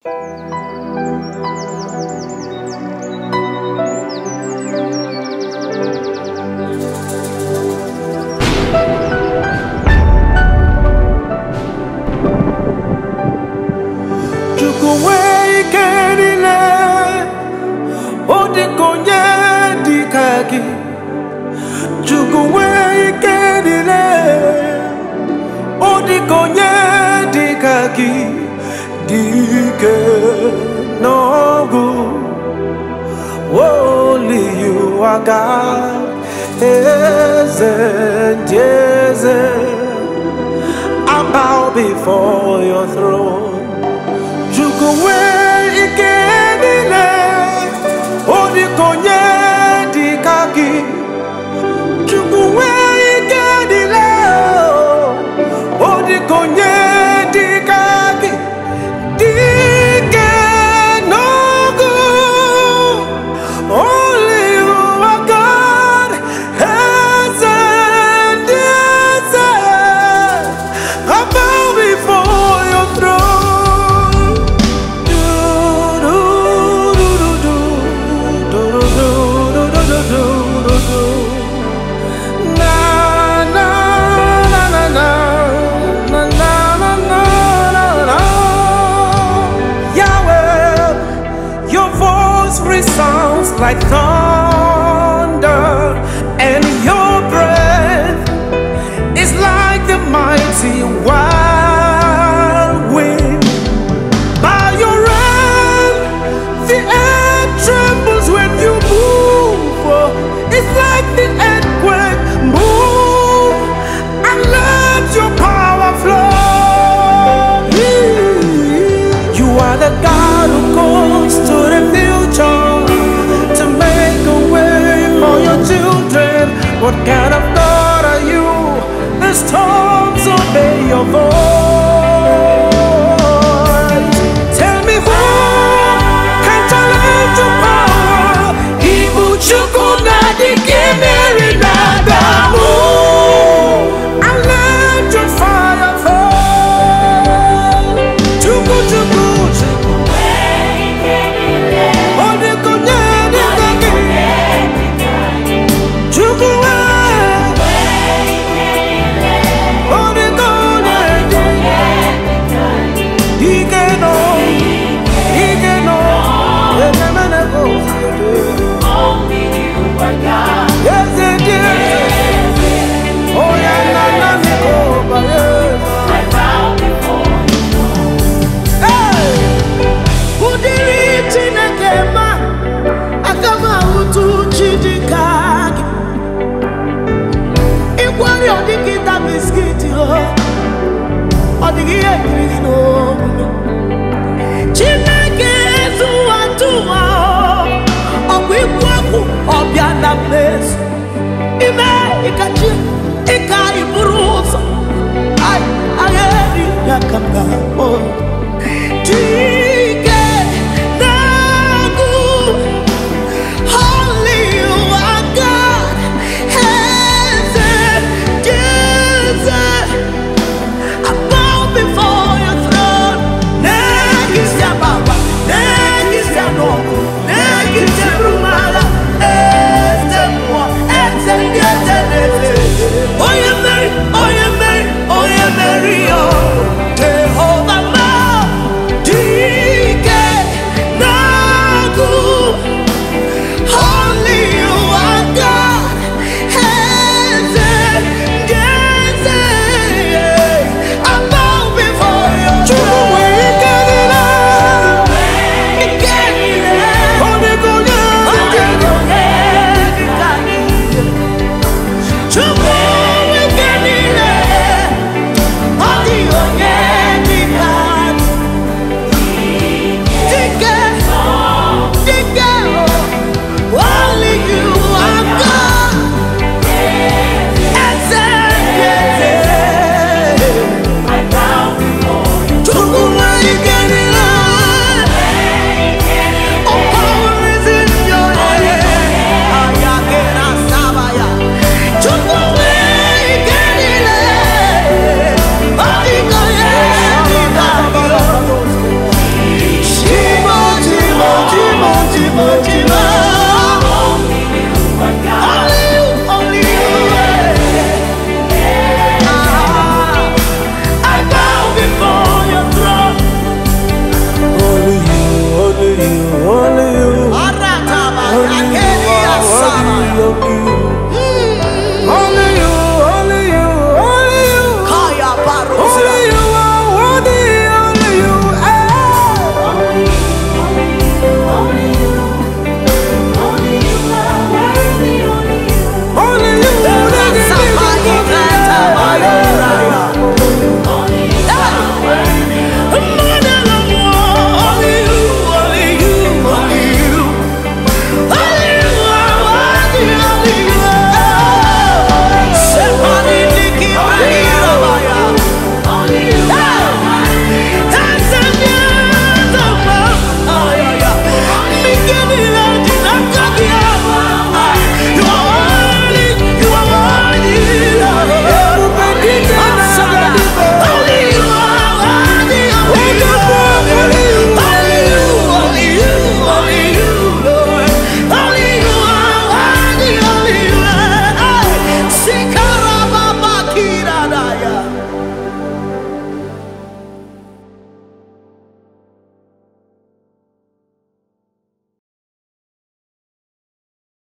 Dike N'ogu, only you are God, I bow before your throne. CHUKWU ikenile, odikonye dikaki. CHUKWU ikenile, odikonye dikaki. Dike N'ogu, only you are God, I bow before your throne. Na na na na na na na na na. Yahweh, your voice resounds like thunder, and your breath is like the mighty wild wind. By your hand, the earth trembles when you move. It's like the earthquake move, and let your power flow. You are the God who goes to the future to make a way for your children. What kind of God are you? The storms obey your voice. Tell me who can challenge your power? Ibu Chukwu na Dike N'ogu, and let your fire fall. Chukwu Chukwu, odikonye dikaki. Chukwu. Place.